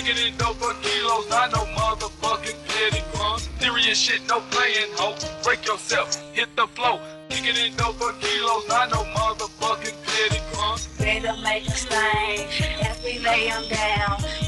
Kicking it over kilos, not no motherfucking petty crumbs. Serious shit, no playing, ho. Break yourself, hit the flow. Kicking it over kilos, not no motherfucking petty crumbs. Better make a stain as we lay 'em down.